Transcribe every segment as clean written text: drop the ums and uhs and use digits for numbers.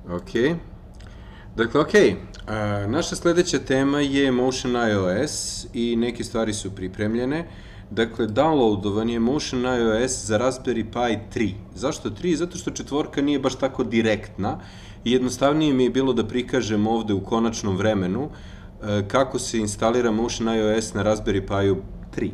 Ok. Dakle, ok. Naša sledeća tema je Motion iOS i neke stvari su pripremljene. Dakle, downloadovan je Motion iOS za Raspberry Pi 3. Zašto 3? Zato što četvorka nije baš tako direktna i jednostavnije mi je bilo da prikažem ovde u konačnom vremenu kako se instalira Motion iOS na Raspberry Pi 3.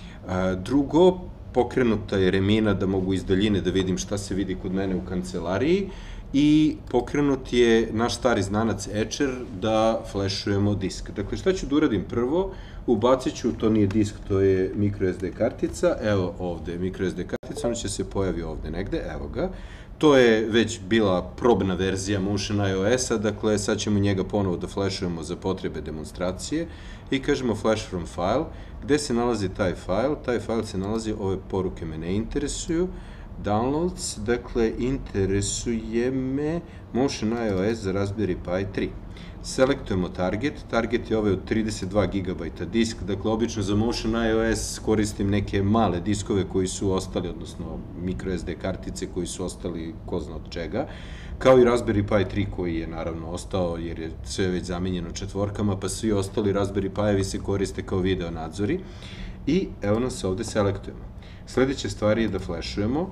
Drugo, pokrenuta je remina da mogu iz daljine da vidim šta se vidi kod mene u kancelariji i pokrenut je naš stari znanac Etcher da flashujemo disk. Dakle, šta ću da uradim prvo? Ubacit ću, to nije disk, to je microSD kartica, evo ovde je microSD kartica, ona će se pojavi ovde negde, evo ga. To je već bila probna verzija Motion iOS-a, dakle sad ćemo njega ponovo da flashujemo za potrebe demonstracije i kažemo flash from file. Gde se nalazi taj file? Taj file se nalazi, ove poruke me ne interesuju, downloads, dakle interesuje me Motion iOS za Raspberry Pi 3. Selektujemo target, target je ovaj od 32 GB disk, dakle obično za Motion iOS koristim neke male diskove koji su ostali, odnosno microSD kartice koji su ostali ko zna od čega, kao i Raspberry Pi 3 koji je naravno ostao jer je sve već zamenjeno četvorkama, pa svi ostali Raspberry Pi-evi se koriste kao video nadzori i evo nas ovde selektujemo. Sledeća stvar je da flashujemo.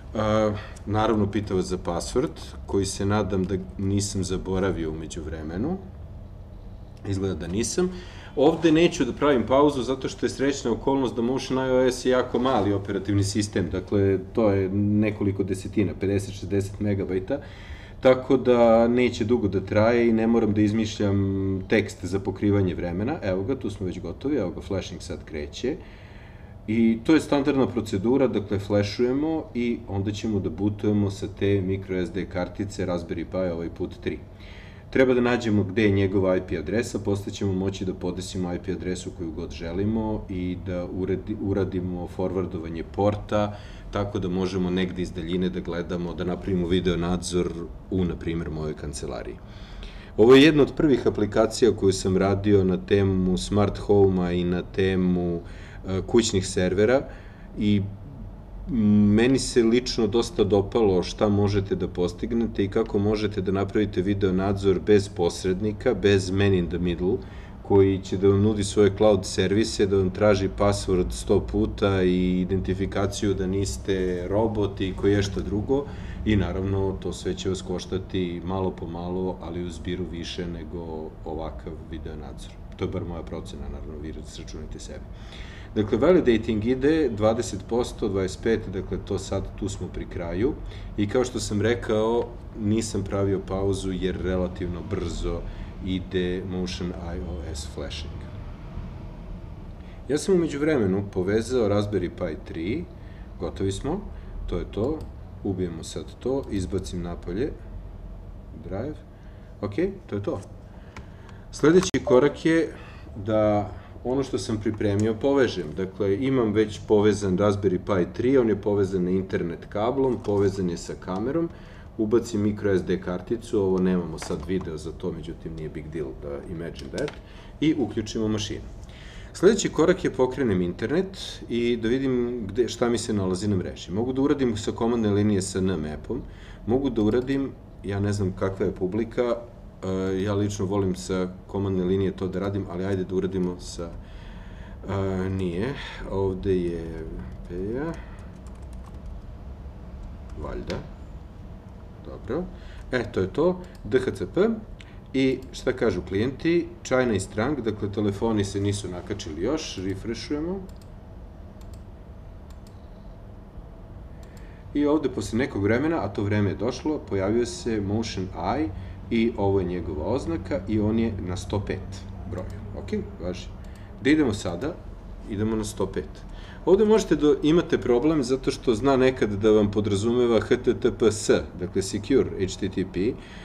Naravno, pita vas za password, koji se nadam da nisam zaboravio umeđu vremenu. Izgleda da nisam. Ovde neću da pravim pauzu, zato što je srećna okolnost da Motion iOS je jako mali operativni sistem, dakle, to je nekoliko desetina, 50-60 MB, tako da neće dugo da traje i ne moram da izmišljam tekst za pokrivanje vremena. Evo ga, tu smo već gotovi, evo ga, flashing sad kreće. I to je standardna procedura, dakle flashujemo i onda ćemo da bootujemo sa te microSD kartice Raspberry Pi ovaj put 3. Treba da nađemo gde je njegova IP adresa, posle ćemo moći da podesimo IP adresu koju god želimo i da uradimo forwardovanje porta, tako da možemo negde iz daljine da gledamo, da napravimo video nadzor u, na primjer, mojoj kancelariji. Ovo je jedna od prvih aplikacija koju sam radio na temu smart home-a i na temu kućnih servera i meni se lično dosta dopalo šta možete da postignete i kako možete da napravite video nadzor bez posrednika, bez man in the middle, koji će da vam nudi svoje cloud servise, da vam traži password 100 puta i identifikaciju da niste robot i koje je šta drugo i naravno to sve će vas koštati malo po malo, ali u zbiru više nego ovakav video nadzor. To je bar moja procena, naravno vi sračunajte sebi. Dakle, validating ide 20%, 25%, dakle to sad, tu smo pri kraju i kao što sam rekao, nisam pravio pauzu jer relativno brzo ide Motion iOS flashing. Ja sam umeđu vremenu povezao Raspberry Pi 3, gotovi smo, to je to, ubijemo sad to, izbacim napolje, drive, ok, to je to. Sledeći korak je da ono što sam pripremio povežem. Dakle, imam već povezan Raspberry Pi 3, on je povezan na internet kablom, povezan je sa kamerom, ubacim microSD karticu, ovo nemamo sad video za to, međutim nije big deal da imagine that, i uključimo mašinu. Sledeći korak je pokrenem internet i da vidim šta mi se nalazi na mreži. Mogu da uradim sa komandne linije sa nmap-om, mogu da uradim, ja ne znam kakva je publika, ja lično volim sa komandne linije to da radim, ali ajde da uradimo sa... Nije. Ovde je... Valjda. Dobro. To je to. DHCP. I šta kažu klijenti? China i Strang, dakle telefoni se nisu nakačili još. Refreshujemo. I ovde posle nekog vremena, a to vreme je došlo, pojavio se Motion Eye i ovo je njegova oznaka i on je na 105 broju. Ok, važi. Da idemo sada, idemo na 105. Ovde možete da imate problem zato što zna nekad da vam podrazumeva HTTPS, dakle Secure HTTP,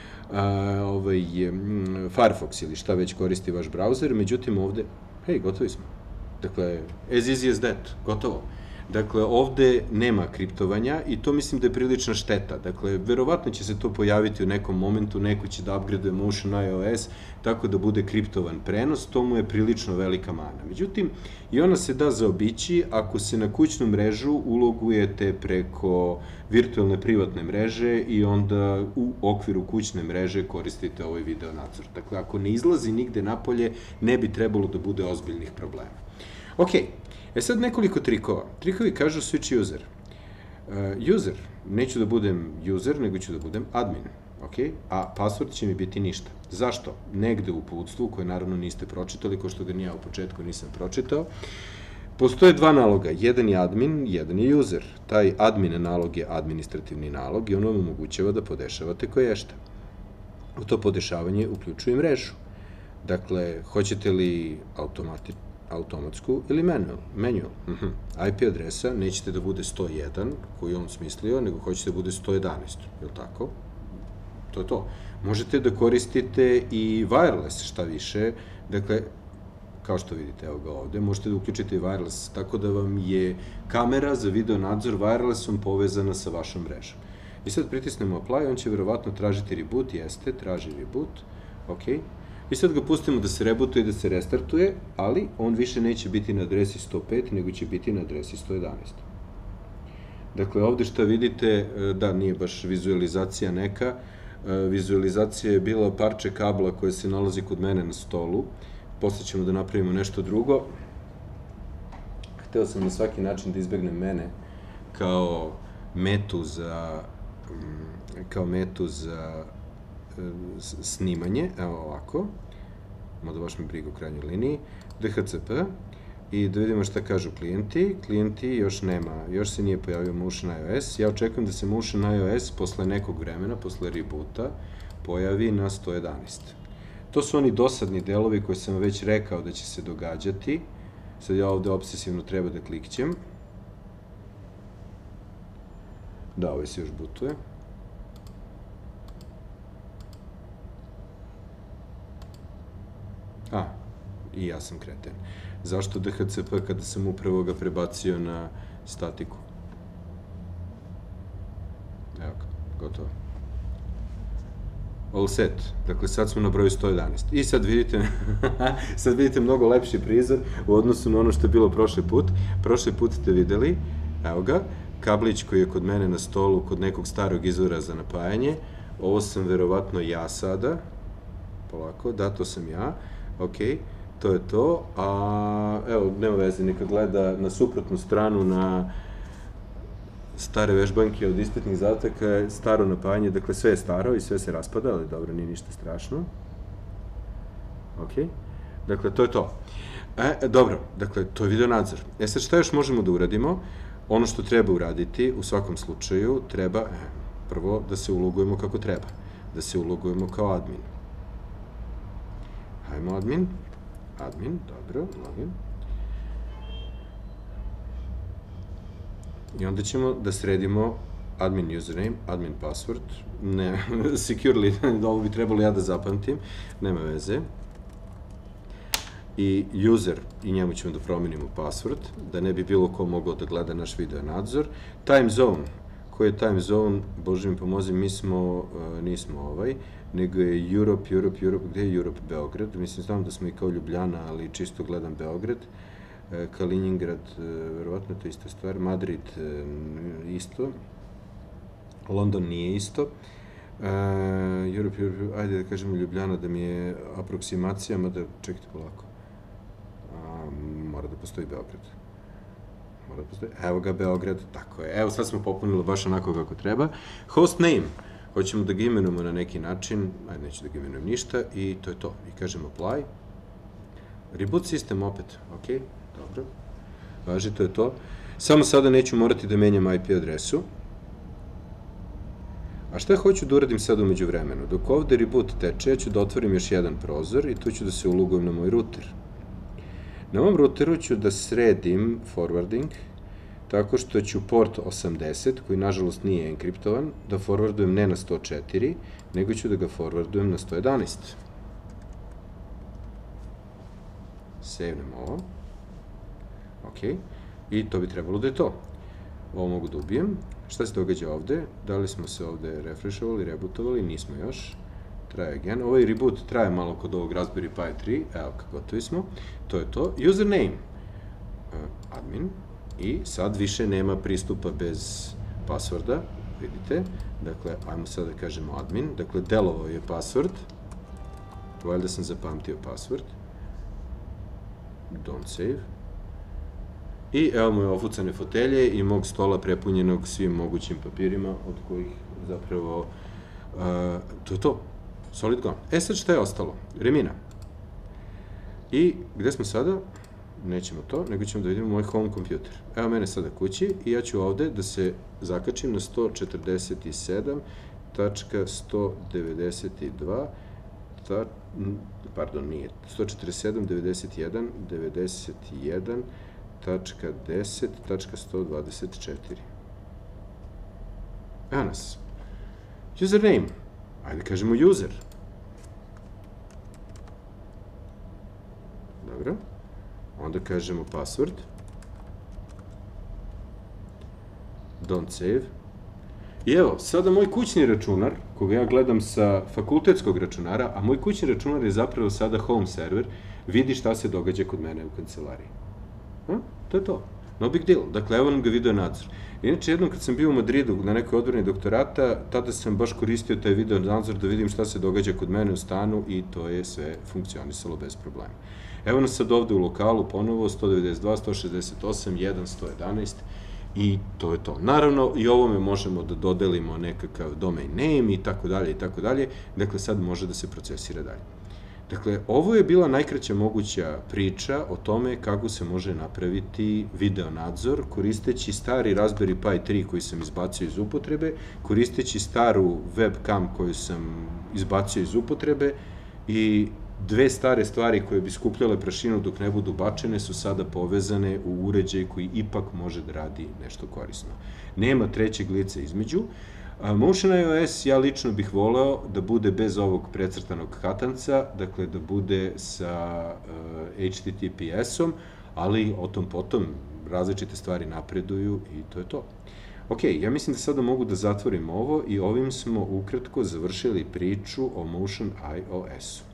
Firefox ili šta već koristi vaš browser, međutim ovde, hej, gotovi smo. Dakle, as easy as that, gotovo. Dakle, ovde nema kriptovanja i to mislim da je prilična šteta. Dakle, verovatno će se to pojaviti u nekom momentu, neko će da upgraduje Motion iOS tako da bude kriptovan prenos, to mu je prilično velika mana. Međutim, i ona se da zaobići ako se na kućnu mrežu ulogujete preko virtualne privatne mreže i onda u okviru kućne mreže koristite ovaj video nadzor. Dakle, ako ne izlazi nigde napolje, ne bi trebalo da bude ozbiljnih problema. Ok, sad nekoliko trikova. Trikovi kažu switch user. User, neću da budem user, nego ću da budem admin. Ok, a password će mi biti ništa. Zašto? Negde u uputstvu, koje naravno niste pročitali, ko što ga ja u početku nisam pročitao, postoje dva naloga. Jedan je admin, jedan je user. Taj admin nalog je administrativni nalog i on vam omogućava da podešavate koješta. U to podešavanje uključuje mrežu. Dakle, hoćete li automatsku ili manual. IP adresa nećete da bude 101, koju je on smislio, nego hoćete da bude 111, je li tako? To je to. Možete da koristite i wireless, šta više, dakle, kao što vidite, evo ga ovde, možete da uključite i wireless, tako da vam je kamera za video nadzor wirelessom povezana sa vašom mrežom. I sad pritisnemo apply, on će verovatno tražiti reboot, jeste, traži reboot, ok. I sad ga pustimo da se rebootuje i da se restartuje, ali on više neće biti na adresi 105, nego će biti na adresi 111. Dakle, ovde šta vidite, da, nije baš vizualizacija neka, vizualizacija je bila parče kabla koje se nalazi kod mene na stolu, posle ćemo da napravimo nešto drugo. Hteo sam na svaki način da izbegnem mene kao metu za snimanje, evo ovako, da baš mi briga u krajnjoj liniji, DHCP, i da vidimo šta kažu klijenti. Klijenti još nema, još se nije pojavio Motion iOS. Ja očekujem da se Motion iOS posle nekog vremena, posle reboota, pojavi na 111. To su oni dosadni delovi koje sam već rekao da će se događati. Sad ja ovde obsesivno treba da klikćem. Da, ovaj se još bootuje. I ja sam kreten. Zašto DHCP kada sam upravo ga prebacio na statiku? Evo ga, gotovo. All set. Dakle, sad smo na broju 111. I sad vidite mnogo lepši prizor u odnosu na ono što je bilo prošli put. Prošli put ste videli, evo ga, kablić koji je kod mene na stolu, kod nekog starog izvora za napajanje. Ovo sam verovatno ja sada. Polako, da, to sam ja. Ok, to je to, a evo, nema veze, neka gleda na suprotnu stranu, na stare vežbanke od ispitnih zadataka, staro napajanje, dakle sve je staro i sve se raspada, ali dobro, nije ništa strašno. Ok, dakle, to je to. Dobro, dakle, to je video nadzor. Sad šta još možemo da uradimo? Ono što treba uraditi, u svakom slučaju, treba, prvo, da se ulogujemo kako treba, da se ulogujemo kao admin. Hajmo admin, dobro, login. I onda ćemo da sredimo admin username, admin password, ne, securely, ovo bi trebalo ja da zapamtim, nema veze. I user, i njemu ćemo da promenimo password, da ne bi bilo ko mogao da gleda naš video nadzor. Time zone, koji je time zone, Bože mi pomozi, mi smo, nismo ovaj, nego je Europe, gde je Europe? Beograd, mislim, znam da smo i kao Ljubljana, ali čisto gledam Beograd, Kaliningrad, verovatno to je ista stvar, Madrid isto, London nije isto, Europe, ajde da kažemo Ljubljana da mi je aproksimacija, mada čekajte polako, mora da postoji Beograd. Evo ga Beograd, tako je. Evo sad smo popunili baš onako kako treba. Host name, hoćemo da ga imenujemo na neki način, ajde neću da ga imenujem ništa i to je to. I kažemo apply. Reboot system opet, ok, dobro. Važi, to je to. Samo sada neću morati da menjam IP adresu. A šta hoću da uradim sad umeđu vremenu? Dok ovde reboot teče, ja ću da otvorim još jedan prozor i tu ću da se ulogujem na moj router. Na ovom routeru ću da sredim forwarding tako što ću port 80, koji nažalost nije enkriptovan, da forwardujem ne na 104, nego ću da ga forwardujem na 111. Savenem ovo. Ok. I to bi trebalo da je to. Ovo mogu da ubijem. Šta se događa ovde? Da li smo se ovde refreshovali, rebootovali? Nismo još. Try again. Ovaj reboot traje malo kod ovog Raspberry Pi 3. Evo, gotovi smo. To je to. Username. Admin. I sad više nema pristupa bez passworda. Vidite. Dakle, ajmo sad da kažemo admin. Dakle, delovao je password. Valjda sam zapamtio password. Don't save. I evo moje ofucane fotelje i mog stola prepunjenog svim mogućim papirima, od kojih zapravo, to je to. Solid gone. E sad šta je ostalo? Remina. I gde smo sada? Nećemo to, nego ćemo da vidimo moj home computer. Evo mene sada kući i ja ću ovde da se zakačim na 147.192, pardon, nije, 147.91.91.10.124. Evo nas. Username. Ajde kažemo user. Dobro. Onda kažemo password. Don't save. I evo, sada moj kućni računar, koga ja gledam sa fakultetskog računara, a moj kućni računar je zapravo sada home server, vidi šta se događa kod mene u kancelariji. To je to. No big deal. Dakle, evo nam ga video nadzor. Inače, jednom kad sam bio u Madridu na nekoj odbrani doktorata, tada sam baš koristio taj video nadzor da vidim šta se događa kod mene u stanu i to je sve funkcionisalo bez problema. Evo nas sad ovde u lokalu ponovo 192, 168, 1, 111 i to je to. Naravno, i ovome možemo da dodelimo nekakav domain name i tako dalje i tako dalje. Dakle, sad može da se procesira dalje. Dakle, ovo je bila najkraća moguća priča o tome kako se može napraviti video nadzor koristeći stari Raspberry Pi 3 koji sam izbacio iz upotrebe, koristeći staru webcam koju sam izbacio iz upotrebe i dve stare stvari koje bi skupljale prašinu dok ne budu bačene su sada povezane u uređaj koji ipak može da radi nešto korisno. Nema trećeg lica između. Motion iOS ja lično bih voleo da bude bez ovog precrtanog katanca, dakle da bude sa HTTPS-om, ali o tom potom različite stvari napreduju i to je to. Ok, ja mislim da sada mogu da zatvorim ovo i ovim smo ukratko završili priču o Motion iOS-u.